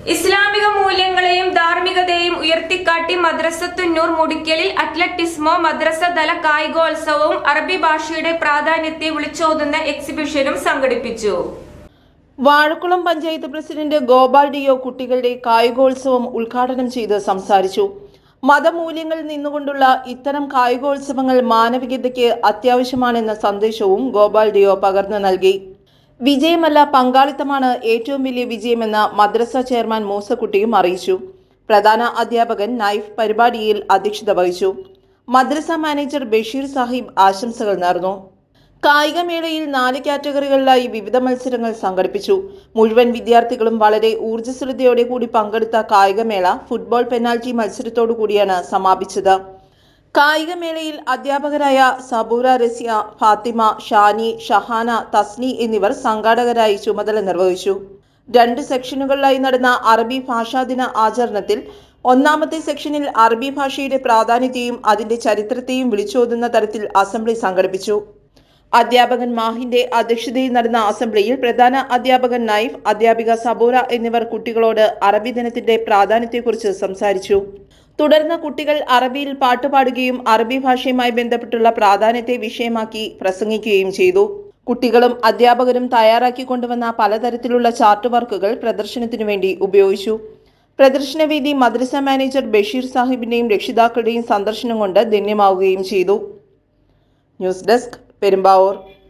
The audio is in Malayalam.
ഇസ്ലാമിക മൂല്യങ്ങളെയും ധാർമ്മികതയെയും ഉയർത്തിക്കാട്ടി മദ്രസത്തുന്നൂർ മുടിക്കലിൽ അത്ലറ്റിസ്മോ മദ്രസതല കായികോത്സവവും അറബി ഭാഷയുടെ പ്രാധാന്യത്തെ വിളിച്ചോതുന്ന എക്സിബിഷനും സംഘടിപ്പിച്ചു. വാഴക്കുളം പഞ്ചായത്ത് പ്രസിഡന്റ് ഗോപാൽ ഡിയോ കുട്ടികളുടെ കായികോത്സവം ഉദ്ഘാടനം ചെയ്ത് സംസാരിച്ചു. മതമൂല്യങ്ങളിൽ നിന്നുകൊണ്ടുള്ള ഇത്തരം കായികോത്സവങ്ങൾ മാനവികതയ്ക്ക് അത്യാവശ്യമാണെന്ന സന്ദേശവും ഗോപാൽ ഡിയോ പകർന്നു നൽകി. വിജയമല്ല, പങ്കാളിത്തമാണ് ഏറ്റവും വലിയ വിജയമെന്ന് മദ്രസ ചെയർമാൻ മൂസക്കുട്ടിയും അറിയിച്ചു. പ്രധാന അധ്യാപകൻ നൈഫ് പരിപാടിയിൽ അധ്യക്ഷത വഹിച്ചു. മദ്രസ മാനേജർ ബഷീർ സാഹിബ് ആശംസകൾ നേർന്നു. കായികമേളയിൽ 4 കാറ്റഗറികളിലായി വിവിധ മത്സരങ്ങൾ സംഘടിപ്പിച്ചു. മുഴുവൻ വിദ്യാർത്ഥികളും വളരെ ഊർജ്ജസ്വലതയോടെ കൂടി പങ്കെടുത്ത കായികമേള ഫുട്ബോൾ പെനാൽറ്റി മത്സരത്തോടു കൂടിയാണ് സമാപിച്ചത്. കായികമേളയിൽ അധ്യാപകരായ സബൂറ റസിയ, ഫാത്തിമ, ഷാനി, ഷഹാന, തസ്നി എന്നിവർ സംഘാടകരായി ചുമതല നിർവഹിച്ചു. 2 സെക്ഷനുകളിലായി നടന്ന അറബി ഭാഷാദിന ആചരണത്തിൽ ഒന്നാമത്തെ സെക്ഷനിൽ അറബി ഭാഷയുടെ പ്രാധാന്യത്തെയും അതിന്റെ ചരിത്രത്തെയും വിളിച്ചോതുന്ന തരത്തിൽ അസംബ്ലി സംഘടിപ്പിച്ചു. അധ്യാപകൻ മാഹിന്റെ അധ്യക്ഷതയിൽ നടന്ന അസംബ്ലിയിൽ പ്രധാന അധ്യാപകൻ നൈഫ്, അധ്യാപിക സബൂറ എന്നിവർ കുട്ടികളോട് അറബി ദിനത്തിന്റെ പ്രാധാന്യത്തെക്കുറിച്ച് സംസാരിച്ചു. തുടർന്ന് കുട്ടികൾ അറബിയിൽ പാട്ടുപാടുകയും അറബി ഭാഷയുമായി ബന്ധപ്പെട്ടുള്ള പ്രാധാന്യത്തെ വിഷയമാക്കി പ്രസംഗിക്കുകയും ചെയ്തു. കുട്ടികളും അധ്യാപകരും തയ്യാറാക്കി കൊണ്ടുവന്ന പലതരത്തിലുള്ള ചാർട്ട് വർക്കുകൾ പ്രദർശനത്തിനു വേണ്ടി ഉപയോഗിച്ചു. പ്രദർശനവേദി മദ്രസ മാനേജർ ബഷീർ സാഹിബിന്റെയും രക്ഷിതാക്കളുടെയും സന്ദർശനം കൊണ്ട് ധന്യമാവുകയും ചെയ്തു. News desk, Perumbavoor.